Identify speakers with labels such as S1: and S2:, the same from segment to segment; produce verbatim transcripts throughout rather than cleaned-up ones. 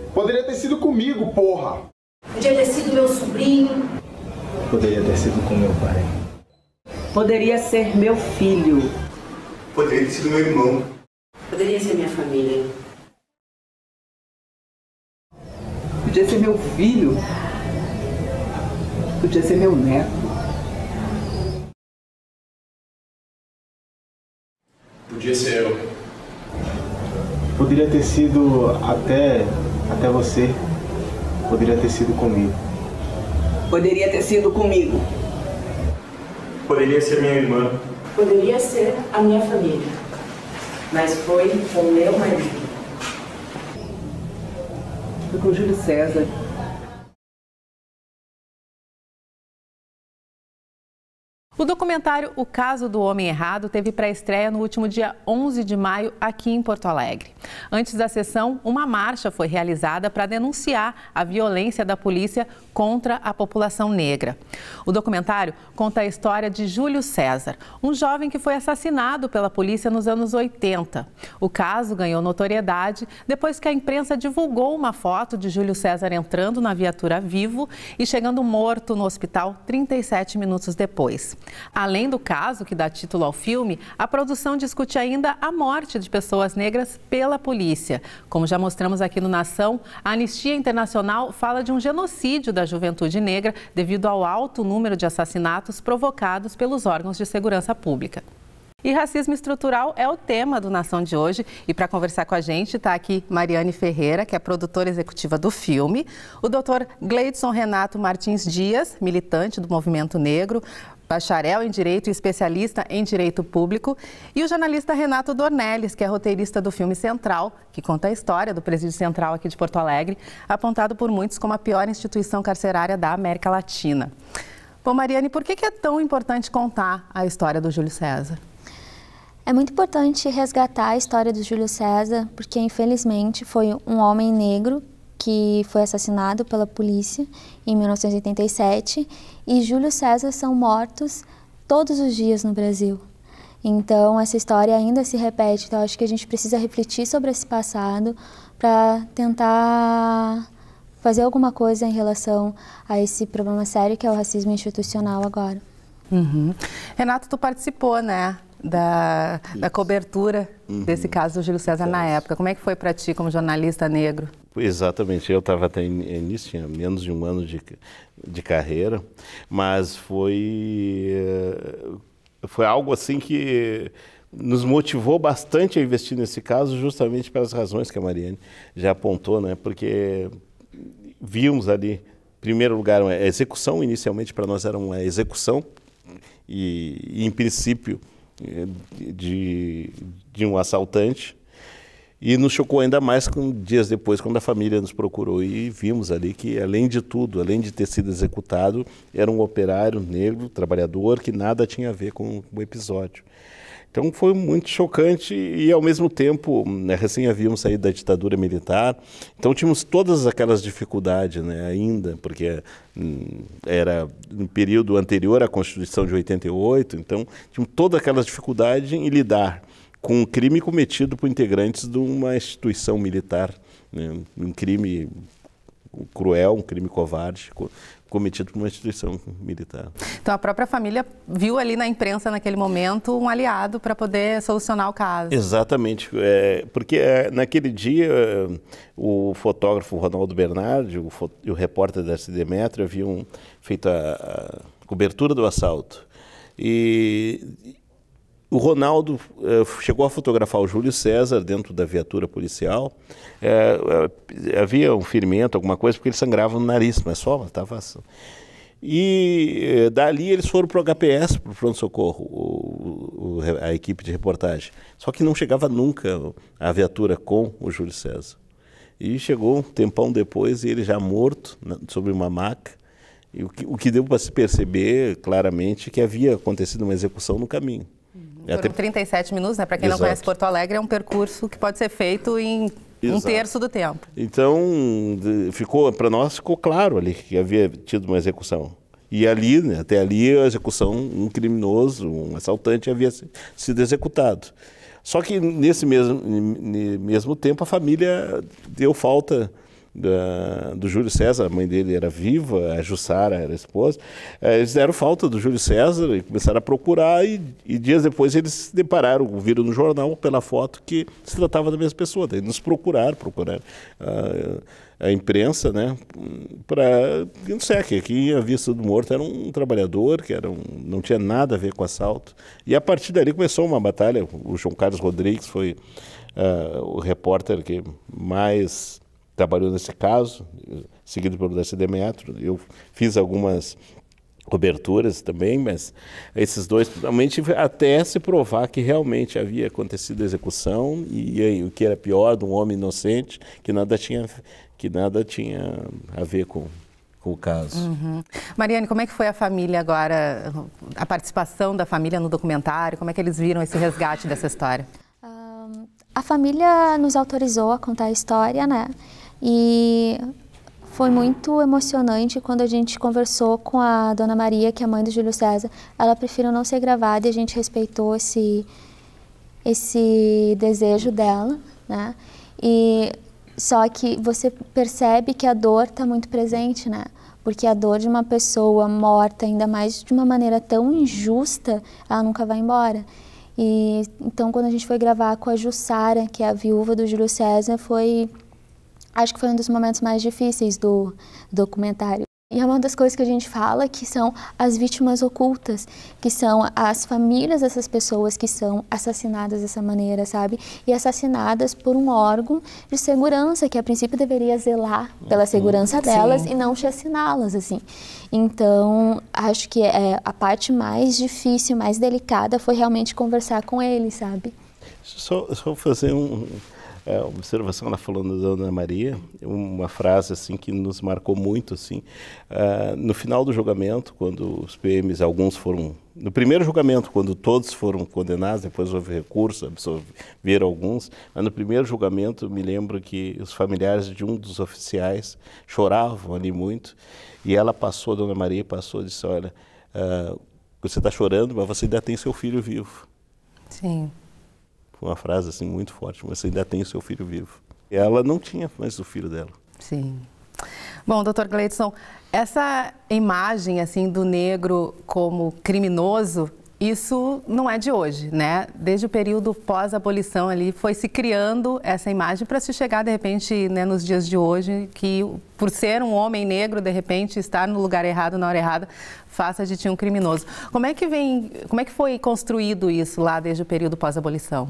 S1: Poderia ter sido comigo, porra!
S2: Podia ter sido meu sobrinho.
S3: Poderia ter sido com meu pai.
S4: Poderia ser meu filho.
S5: Poderia ter sido meu irmão.
S2: Poderia ser minha família.
S4: Podia ser meu filho. Podia ser meu neto.
S5: Podia ser eu.
S3: Poderia ter sido até, até você. Poderia ter sido comigo.
S4: Poderia ter sido comigo.
S5: Poderia ser minha irmã.
S2: Poderia ser a minha família. Mas foi com meu marido.
S4: Foi com o Júlio César.
S6: O documentário O Caso do Homem Errado teve pré-estreia no último dia onze de maio aqui em Porto Alegre. Antes da sessão, uma marcha foi realizada para denunciar a violência da polícia contra a população negra. O documentário conta a história de Júlio César, um jovem que foi assassinado pela polícia nos anos oitenta. O caso ganhou notoriedade depois que a imprensa divulgou uma foto de Júlio César entrando na viatura vivo e chegando morto no hospital trinta e sete minutos depois. Além do caso que dá título ao filme, a produção discute ainda a morte de pessoas negras pela polícia. Como já mostramos aqui no Nação, a Anistia Internacional fala de um genocídio da juventude negra devido ao alto número de assassinatos provocados pelos órgãos de segurança pública. E racismo estrutural é o tema do Nação de hoje. E para conversar com a gente está aqui Mariane Ferreira, que é produtora executiva do filme, o doutor Gleidson Renato Martins Dias, militante do Movimento Negro, bacharel em Direito e especialista em Direito Público, e o jornalista Renato Dornelles, que é roteirista do filme Central, que conta a história do Presídio Central aqui de Porto Alegre, apontado por muitos como a pior instituição carcerária da América Latina. Bom, Mariane, por que é tão importante contar a história do Júlio César?
S7: É muito importante resgatar a história do Júlio César, porque infelizmente foi um homem negro que foi assassinado pela polícia em mil novecentos e oitenta e sete, e Júlio César são mortos todos os dias no Brasil. Então essa história ainda se repete, então acho que a gente precisa refletir sobre esse passado para tentar fazer alguma coisa em relação a esse problema sério que é o racismo institucional agora.
S6: Uhum. Renato, tu participou, né, da, da cobertura uhum. desse caso do Júlio César na época. Como é que foi para ti como jornalista negro?
S8: Exatamente, eu estava até nisso, tinha menos de um ano de, de carreira, mas foi, foi algo assim que nos motivou bastante a investir nesse caso, justamente pelas razões que a Mariane já apontou, né? Porque vimos ali, em primeiro lugar, a execução, inicialmente para nós era uma execução, e, e em princípio de, de um assaltante. E nos chocou ainda mais com, dias depois, quando a família nos procurou e vimos ali que, além de tudo, além de ter sido executado, era um operário negro, trabalhador, que nada tinha a ver com o episódio. Então foi muito chocante e, ao mesmo tempo, né, recém havíamos saído da ditadura militar, então tínhamos todas aquelas dificuldades, né, ainda, porque hum, era no período anterior à Constituição de oitenta e oito, então tínhamos todas aquelas dificuldades em lidar com um crime cometido por integrantes de uma instituição militar, né? Um crime cruel, um crime covarde, cometido por uma instituição militar.
S6: Então a própria família viu ali na imprensa naquele momento um aliado para poder solucionar o caso.
S8: Exatamente, é, porque é, naquele dia o fotógrafo Ronaldo Bernardi o, e o repórter da C D Metro haviam feito a, a cobertura do assalto. E o Ronaldo eh, chegou a fotografar o Júlio César dentro da viatura policial. Eh, eh, havia um ferimento, alguma coisa, porque ele sangrava no nariz, mas só estava assim. E eh, dali eles foram para o H P S, para o pronto-socorro, o, o, a equipe de reportagem. Só que não chegava nunca a viatura com o Júlio César. E chegou um tempão depois, e ele já morto, na, sobre uma maca. E o que, o que deu para se perceber claramente que havia acontecido uma execução no caminho.
S6: Foram Até... trinta e sete minutos, né? Para quem
S8: Exato.
S6: Não conhece Porto Alegre, é um percurso que pode ser feito em Exato. um terço do tempo.
S8: Então, ficou, para nós ficou claro ali que havia tido uma execução. E ali, né, até ali, a execução, um criminoso, um assaltante havia sido executado. Só que nesse mesmo, mesmo tempo a família deu falta da, do Júlio César, a mãe dele era viva, a Jussara era a esposa, eles deram falta do Júlio César e começaram a procurar e, e dias depois eles se depararam, viram no jornal pela foto que se tratava da mesma pessoa. Daí nos procuraram, procuraram a, a imprensa, né, para não sei, que aqui a vista do morto era um trabalhador, que era um, não tinha nada a ver com assalto. E a partir dali começou uma batalha. O João Carlos Rodrigues foi uh, o repórter que mais trabalhou nesse caso, seguido pelo Darcy Demetrio. Eu fiz algumas coberturas também, mas esses dois, realmente, até se provar que realmente havia acontecido a execução e, e o que era pior, de um homem inocente, que nada tinha, que nada tinha a ver com, com o caso.
S6: Uhum. Mariane, como é que foi a família agora, a participação da família no documentário, como é que eles viram esse resgate dessa história?
S7: Um, a família nos autorizou a contar a história, né? E foi muito emocionante quando a gente conversou com a Dona Maria, que é a mãe do Júlio César. Ela preferiu não ser gravada e a gente respeitou esse, esse desejo dela, né? E só que você percebe que a dor está muito presente, né? Porque a dor de uma pessoa morta, ainda mais de uma maneira tão injusta, ela nunca vai embora. E então, quando a gente foi gravar com a Jussara, que é a viúva do Júlio César, foi... acho que foi um dos momentos mais difíceis do documentário. E é uma das coisas que a gente fala, que são as vítimas ocultas, que são as famílias dessas pessoas que são assassinadas dessa maneira, sabe? E assassinadas por um órgão de segurança, que a princípio deveria zelar pela segurança delas Sim. e não chaciná-las, assim. Então, acho que é, a parte mais difícil, mais delicada, foi realmente conversar com eles, sabe?
S8: Só, só fazer um... É, uma observação, ela falando da Dona Maria, uma frase assim que nos marcou muito, assim, uh, no final do julgamento, quando os P Ms, alguns foram, no primeiro julgamento, quando todos foram condenados, depois houve recurso, absolveram alguns, mas no primeiro julgamento me lembro que os familiares de um dos oficiais choravam ali muito, e ela passou, a Dona Maria passou e disse, olha, uh, você está chorando, mas você ainda tem seu filho vivo.
S6: Sim.
S8: Uma frase assim muito forte, mas você ainda tem o seu filho vivo. E ela não tinha mais o filho dela.
S6: Sim. Bom, doutor Gleidson, essa imagem assim do negro como criminoso, isso não é de hoje, né? Desde o período pós-abolição ali foi se criando essa imagem para se chegar de repente, né, nos dias de hoje, que por ser um homem negro, de repente estar no lugar errado, na hora errada, faça de ti um criminoso. Como é que vem, como é que foi construído isso lá desde o período pós-abolição?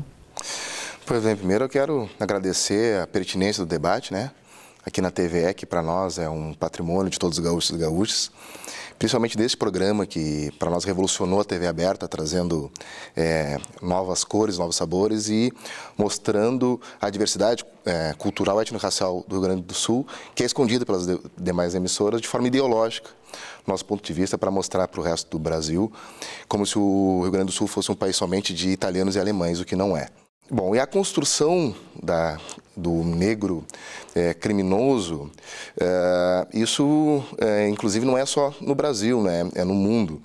S9: Pois bem, primeiro eu quero agradecer a pertinência do debate, né? Aqui na T V E, que para nós é um patrimônio de todos os gaúchos e gaúchas, principalmente desse programa que para nós revolucionou a T V aberta, trazendo é, novas cores, novos sabores e mostrando a diversidade é, cultural e étnico-racial do Rio Grande do Sul, que é escondida pelas de, demais emissoras de forma ideológica, nosso ponto de vista, para mostrar para o resto do Brasil como se o Rio Grande do Sul fosse um país somente de italianos e alemães, o que não é. Bom, e a construção da, do negro é, criminoso, é, isso, é, inclusive, não é só no Brasil, né? É no mundo.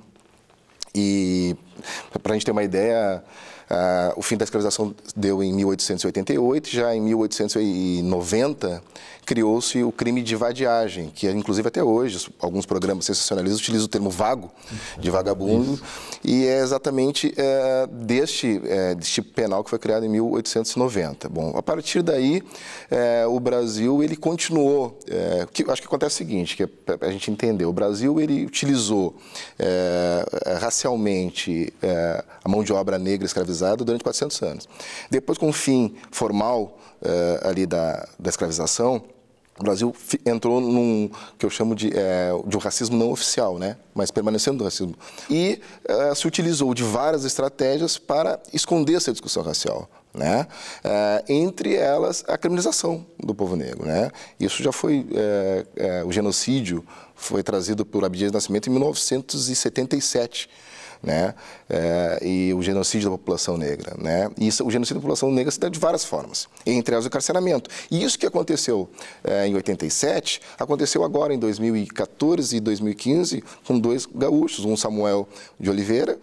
S9: E, para a gente ter uma ideia, a, o fim da escravização deu em mil oitocentos e oitenta e oito, já em mil oitocentos e noventa criou-se o crime de vadiagem, que inclusive até hoje alguns programas sensacionalistas utilizam o termo vago, de vagabundo, Isso. e é exatamente é, deste, é, deste tipo penal que foi criado em mil oitocentos e noventa. Bom, a partir daí, é, o Brasil ele continuou, é, que, acho que acontece o seguinte, que é, a gente entender, o Brasil ele utilizou é, racialmente é, a mão de obra negra escravizada durante quatrocentos anos. Depois, com o fim formal é, ali da, da escravização, o Brasil entrou num que eu chamo de, é, de um racismo não oficial, né? Mas permanecendo no racismo. E é, se utilizou de várias estratégias para esconder essa discussão racial, né? É, entre elas, a criminalização do povo negro, né? Isso já foi, é, é, o genocídio foi trazido por Abdias de Nascimento em mil novecentos e setenta e sete. Né? É, e o genocídio da população negra, né? E isso, o genocídio da população negra se dá de várias formas, entre elas o encarceramento. E isso que aconteceu é, em oitenta e sete, aconteceu agora em dois mil e quatorze e dois mil e quinze com dois gaúchos, um Samuel de Oliveira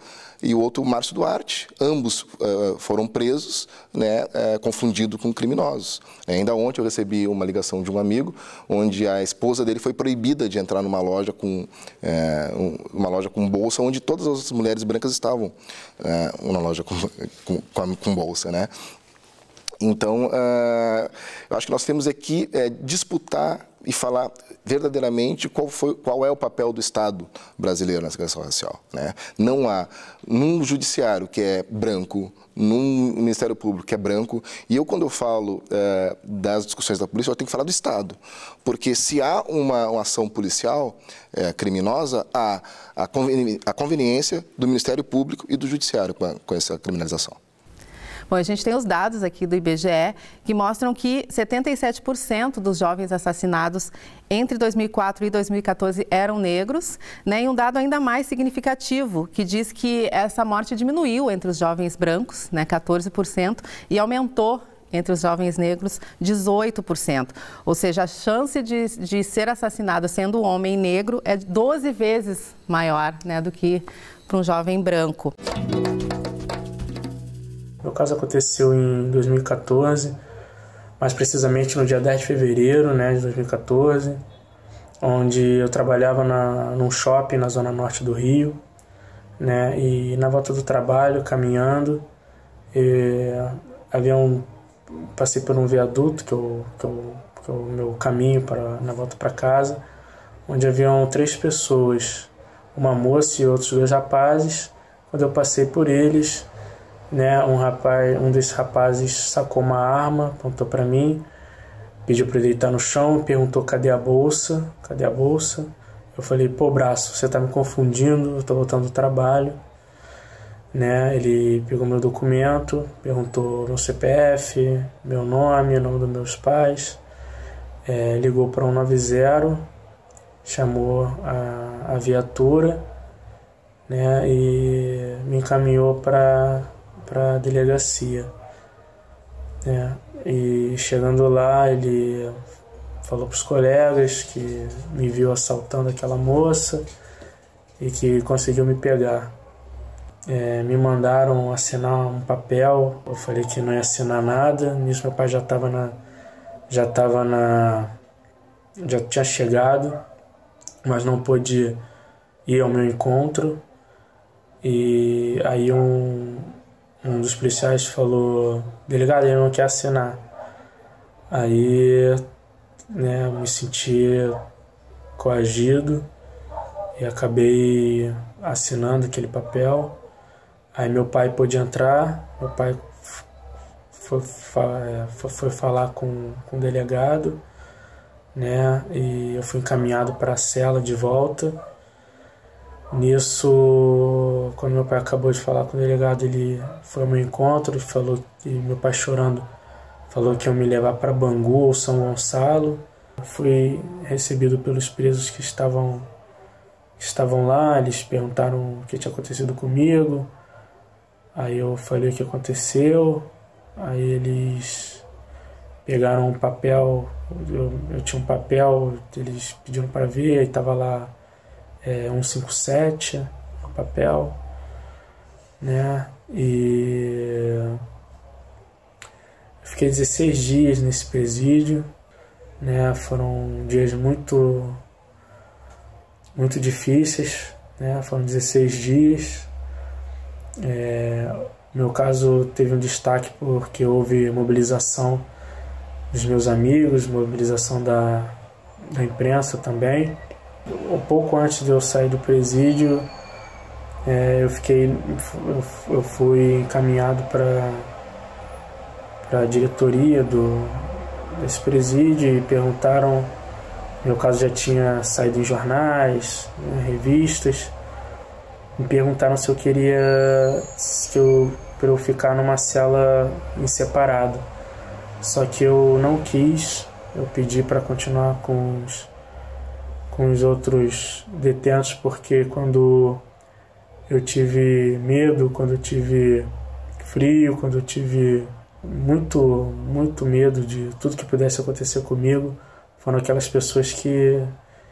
S9: e o outro, Márcio Duarte. Ambos uh, foram presos, né, uh, confundidos com criminosos. Ainda ontem eu recebi uma ligação de um amigo, onde a esposa dele foi proibida de entrar numa loja com, uh, um, uma loja com bolsa, onde todas as mulheres brancas estavam uh, na loja com, com, com, com bolsa, né? Então, uh, eu acho que nós temos aqui é, disputar e falar verdadeiramente qual, foi, qual é o papel do Estado brasileiro na segregação racial, né? Não há, num judiciário que é branco, num Ministério Público que é branco, e eu, quando eu falo uh, das discussões da polícia, eu tenho que falar do Estado, porque se há uma, uma ação policial uh, criminosa, há a, conveni a conveniência do Ministério Público e do Judiciário com, a, com essa criminalização.
S6: Bom, a gente tem os dados aqui do I B G E que mostram que setenta e sete por cento dos jovens assassinados entre dois mil e quatro e dois mil e quatorze eram negros, né? E um dado ainda mais significativo, que diz que essa morte diminuiu entre os jovens brancos, né, quatorze por cento, e aumentou entre os jovens negros, dezoito por cento. Ou seja, a chance de, de ser assassinado sendo um homem negro é doze vezes maior, né, do que para um jovem branco.
S10: Meu caso aconteceu em dois mil e quatorze, mais precisamente no dia dez de fevereiro, né, de dois mil e quatorze, onde eu trabalhava na, num shopping na zona norte do Rio, né, e na volta do trabalho, caminhando, e, havia um, passei por um viaduto, que, eu, que, eu, que é o meu caminho para, na volta para casa, onde haviam três pessoas, uma moça e outros dois rapazes. Quando eu passei por eles, né, um rapaz, um desses rapazes sacou uma arma, apontou para mim, pediu para eu deitar no chão, perguntou cadê a bolsa, cadê a bolsa? Eu falei, pô, braço, você tá me confundindo, eu tô voltando do trabalho, né? Ele pegou meu documento, perguntou meu C P F, meu nome, o nome dos meus pais, é, ligou para um nove zero, chamou a, a viatura, né, e me encaminhou para para a delegacia, né? E chegando lá, ele falou para os colegas que me viu assaltando aquela moça e que conseguiu me pegar. É, me mandaram assinar um papel, eu falei que não ia assinar nada. Nisso meu pai já estava na, já estava na, já tinha chegado, mas não pôde ir ao meu encontro. E aí um Um dos policiais falou, delegado, ele não quer assinar. Aí, né, eu me senti coagido e acabei assinando aquele papel. Aí meu pai pôde entrar, meu pai foi, foi, foi falar com, com o delegado, né, e eu fui encaminhado para a cela de volta. Nisso, quando meu pai acabou de falar com o delegado, ele foi ao meu encontro, falou que meu pai chorando, falou que ia me levar para Bangu ou São Gonçalo. Fui recebido pelos presos que estavam, que estavam lá, eles perguntaram o que tinha acontecido comigo. Aí eu falei o que aconteceu, aí eles pegaram um papel, eu, eu tinha um papel, eles pediram para ver, aí estava lá É, cento e cinquenta e sete no papel, né, e eu fiquei dezesseis dias nesse presídio, né, foram dias muito, muito difíceis, né, foram dezesseis dias. É, meu caso teve um destaque porque houve mobilização dos meus amigos, mobilização da, da imprensa também. Um pouco antes de eu sair do presídio, é, eu fiquei, eu, eu fui encaminhado para para a diretoria do desse presídio e perguntaram, meu caso já tinha saído em jornais, né, revistas, me perguntaram se eu queria se eu para eu ficar numa cela em separado, só que eu não quis, eu pedi para continuar com os com os outros detentos, porque quando eu tive medo, quando eu tive frio, quando eu tive muito, muito medo de tudo que pudesse acontecer comigo, foram aquelas pessoas que,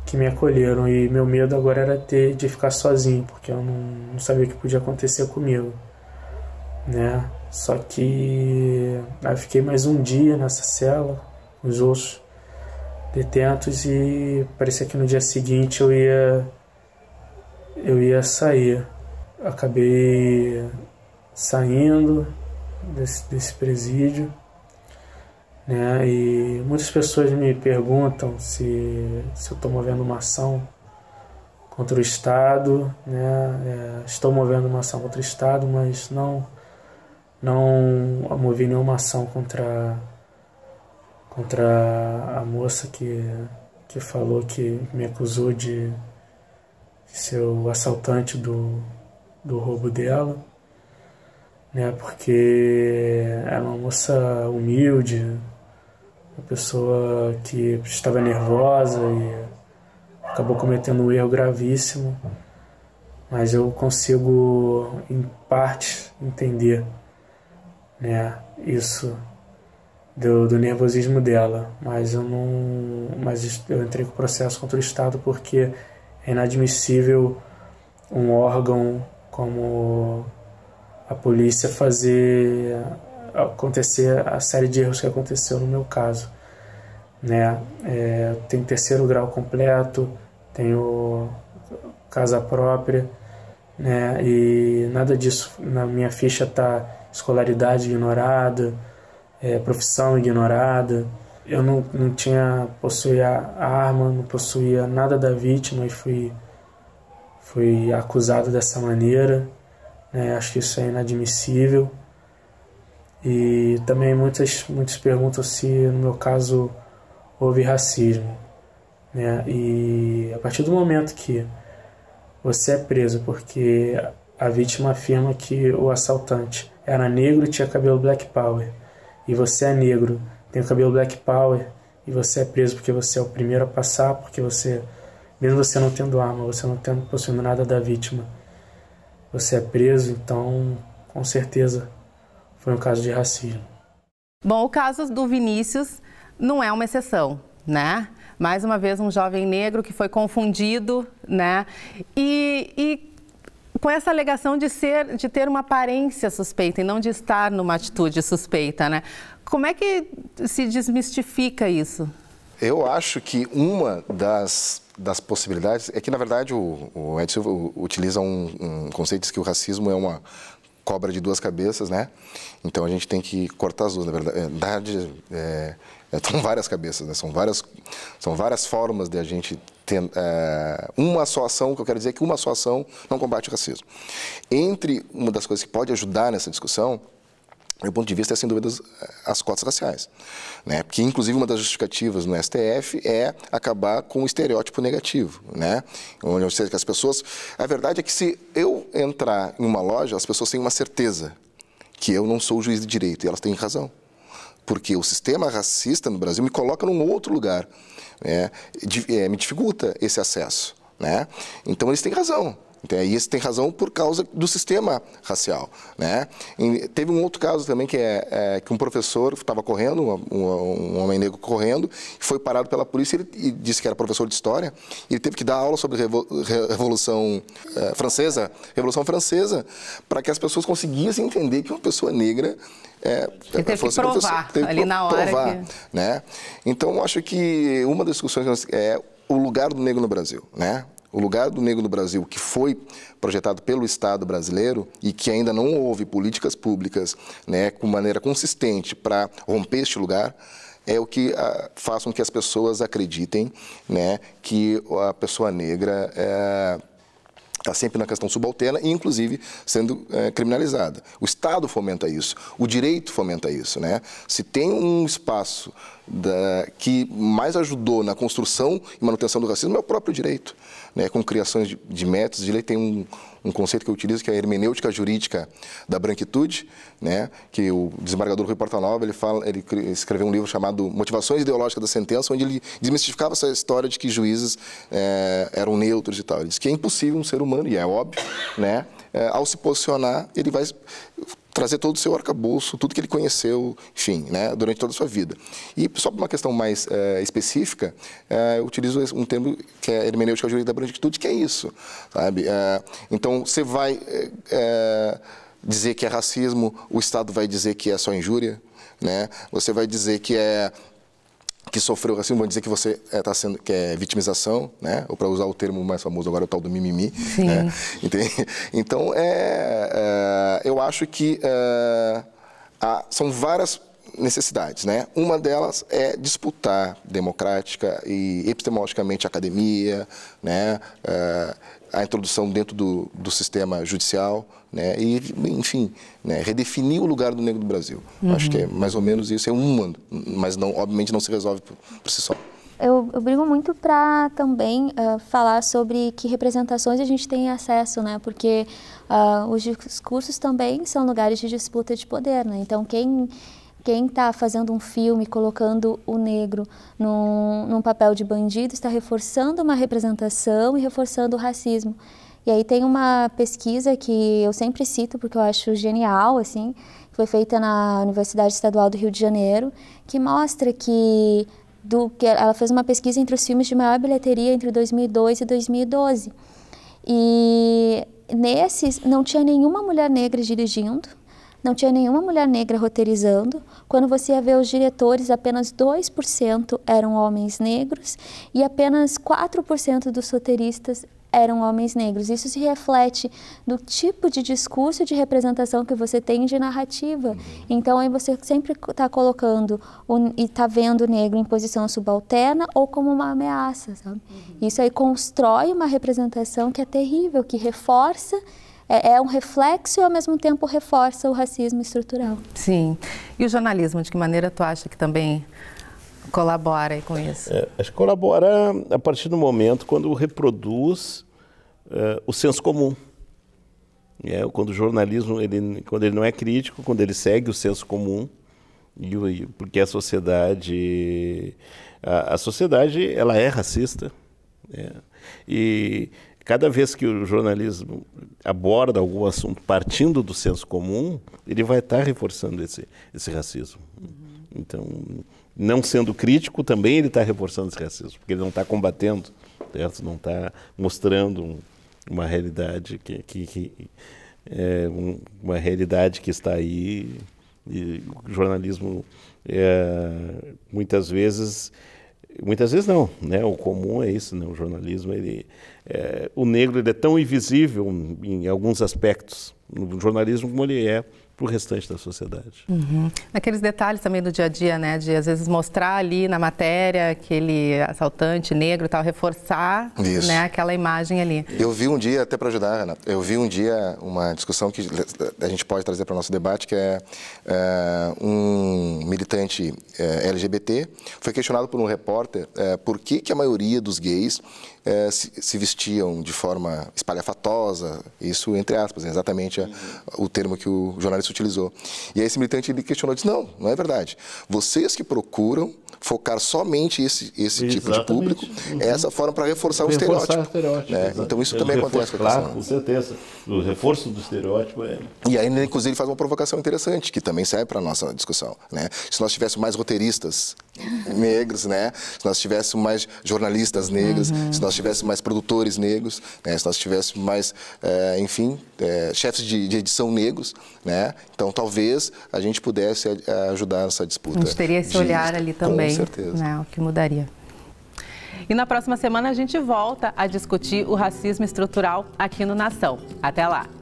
S10: que me acolheram, e meu medo agora era ter de ficar sozinho, porque eu não, não sabia o que podia acontecer comigo, né? Só que aí eu fiquei mais um dia nessa cela, com os outros detentos, e parecia que no dia seguinte eu ia eu ia sair. Acabei saindo desse, desse presídio, né? E muitas pessoas me perguntam se, se eu estou movendo uma ação contra o Estado, né? É, estou movendo uma ação contra o Estado, mas não, não movi nenhuma ação contra, contra a moça que, que falou, que me acusou de ser o assaltante do, do roubo dela, né? Porque era uma moça humilde, uma pessoa que estava nervosa e acabou cometendo um erro gravíssimo, mas eu consigo, em parte, entender, né, isso do, do nervosismo dela, mas eu não, mas eu entrei com o processo contra o Estado porque é inadmissível um órgão como a polícia fazer acontecer a série de erros que aconteceu no meu caso, né? É, tenho terceiro grau completo, tenho casa própria, né? E nada disso na minha ficha está escolaridade ignorada, é, profissão ignorada. Eu não, não tinha possuía arma, não possuía nada da vítima e fui fui acusado dessa maneira, né? Acho que isso é inadmissível. E também muitas, muitos perguntam se no meu caso houve racismo, né? E a partir do momento que você é preso porque a vítima afirma que o assaltante era negro e tinha cabelo black power, e você é negro, tem o cabelo black power, e você é preso porque você é o primeiro a passar, porque você, mesmo você não tendo arma, você não tendo possuindo nada da vítima, você é preso, então com certeza foi um caso de racismo.
S6: Bom, o caso do Vinícius não é uma exceção, né? Mais uma vez um jovem negro que foi confundido, né? E, e com essa alegação de ser, de ter uma aparência suspeita e não de estar numa atitude suspeita, né? Como é que se desmistifica isso?
S9: Eu acho que uma das, das possibilidades é que, na verdade, o, o Edson utiliza um, um conceito de que o racismo é uma cobra de duas cabeças, né? Então a gente tem que cortar as duas, na verdade. É, é, são várias cabeças, né? São várias, são várias formas de a gente ter é, uma só ação, que eu quero dizer que uma só ação não combate o racismo. Entre uma das coisas que pode ajudar nessa discussão, do meu ponto de vista, é, sem dúvidas, as cotas raciais, né? Porque, inclusive, uma das justificativas no S T F é acabar com o estereótipo negativo, né? Onde, ou seja, que as pessoas... A verdade é que se eu entrar em uma loja, as pessoas têm uma certeza que eu não sou o juiz de direito, e elas têm razão. Porque o sistema racista no Brasil me coloca num outro lugar, né? Me dificulta esse acesso, né? Então, eles têm razão. Então, e isso tem razão por causa do sistema racial, né? E teve um outro caso também que é, é que um professor estava correndo, um, um homem negro correndo, foi parado pela polícia e, e disse que era professor de história. E ele teve que dar aula sobre a Revolução é, Francesa, Revolução Francesa, para que as pessoas conseguissem entender que uma pessoa negra É,
S6: ele teve que provar teve ali na hora.
S9: Provar,
S6: que...
S9: né? Então, eu acho que uma das discussões é o lugar do negro no Brasil, né? O lugar do negro no Brasil, que foi projetado pelo Estado brasileiro e que ainda não houve políticas públicas, né, com maneira consistente para romper este lugar, é o que a, faz com que as pessoas acreditem, né, que a pessoa negra é, está sempre na questão subalterna e, inclusive, sendo é, criminalizada. O Estado fomenta isso, o direito fomenta isso, né? Se tem um espaço da, que mais ajudou na construção e manutenção do racismo é o próprio direito, né? Com criações de, de métodos de lei, tem um, um conceito que eu utilizo que é a hermenêutica jurídica da branquitude, né? Que o desembargador Rui Portanova, ele, fala, ele escreveu um livro chamado Motivações Ideológicas da Sentença, onde ele desmistificava essa história de que juízes é, eram neutros e tal. Ele diz que é impossível um ser humano, e é óbvio, né? É, ao se posicionar, ele vai trazer todo o seu arcabouço, tudo que ele conheceu, enfim, né, durante toda a sua vida. E só para uma questão mais é, específica, é, eu utilizo um termo que é hermenêutica jurídica da branquitude, que é isso, sabe? É, então, você vai é, dizer que é racismo, o Estado vai dizer que é só injúria, né? Você vai dizer que é que sofreu racismo, vão dizer que você está é, sendo que é vitimização, né? Ou para usar o termo mais famoso agora, o tal do mimimi. Né? Então, é, é, eu acho que é, há, são várias necessidades, né? Uma delas é disputar democrática e epistemologicamente a academia, né? É, a introdução dentro do, do sistema judicial, né? E, enfim, né? Redefinir o lugar do negro no Brasil. Uhum. Acho que é mais ou menos isso, é uma, mas não, obviamente não se resolve por, por si só.
S7: Eu, eu brigo muito para também uh, falar sobre que representações a gente tem acesso, né? Porque uh, os discursos também são lugares de disputa de poder, né? Então, quem... Quem está fazendo um filme, colocando o negro num, num papel de bandido, está reforçando uma representação e reforçando o racismo. E aí tem uma pesquisa que eu sempre cito, porque eu acho genial, assim, que foi feita na Universidade Estadual do Rio de Janeiro, que mostra que, do, que ela fez uma pesquisa entre os filmes de maior bilheteria entre dois mil e dois e dois mil e doze. E nesses não tinha nenhuma mulher negra dirigindo, não tinha nenhuma mulher negra roteirizando. Quando você ia ver os diretores, apenas dois por cento eram homens negros e apenas quatro por cento dos roteiristas eram homens negros. Isso se reflete no tipo de discurso de representação que você tem de narrativa. Então, aí você sempre está colocando o, e está vendo o negro em posição subalterna ou como uma ameaça, sabe? Uhum. Isso aí constrói uma representação que é terrível, que reforça, é, é um reflexo e ao mesmo tempo reforça o racismo estrutural.
S6: Sim. E o jornalismo, de que maneira tu acha que também colabora aí com isso?
S8: É, acho que colabora a partir do momento quando reproduz uh, o senso comum. É, quando o jornalismo, ele, quando ele não é crítico, quando ele segue o senso comum, e, e, porque a sociedade, a, a sociedade ela é racista. É, e cada vez que o jornalismo aborda algum assunto partindo do senso comum, ele vai estar reforçando esse, esse racismo. Uhum. Então, não sendo crítico, também ele está reforçando esse racismo, porque ele não está combatendo, certo? Não está mostrando um, uma realidade que, que, que é um, uma realidade que está aí. E o jornalismo, é, muitas vezes, muitas vezes não, né? O comum é isso, né? O jornalismo, ele, é, o negro ele é tão invisível em, em alguns aspectos no jornalismo como ele é para o restante da sociedade.
S6: Uhum. Aqueles detalhes também do dia a dia, né? De às vezes mostrar ali na matéria aquele assaltante negro e tal, reforçar, né, aquela imagem ali.
S9: Eu vi um dia, até para ajudar, Ana, eu vi um dia uma discussão que a gente pode trazer para o nosso debate, que é, é um militante é, L G B T, foi questionado por um repórter é, por que, que a maioria dos gays É, se, se vestiam de forma espalhafatosa, isso entre aspas, é exatamente a, o termo que o jornalista utilizou. E aí esse militante ele questionou, disse, não, não é verdade. Vocês que procuram focar somente esse, esse tipo de público, uhum. é essa forma para reforçar, reforçar o estereótipo. O estereótipo né? Então isso é também acontece com a
S8: Claro, com certeza. O reforço do estereótipo é...
S9: E aí, inclusive, ele faz uma provocação interessante, que também serve para a nossa discussão. Né? Se nós tivéssemos mais roteiristas negros, né? Se nós tivéssemos mais jornalistas negros, uhum. se nós tivéssemos mais produtores negros, né? Se nós tivéssemos mais, é, enfim, é, chefes de, de edição negros, né? Então talvez a gente pudesse ajudar nessa disputa.
S6: A gente teria esse de... olhar ali também,
S9: com certeza.
S6: Né? O que mudaria. E na próxima semana a gente volta a discutir o racismo estrutural aqui no Nação. Até lá!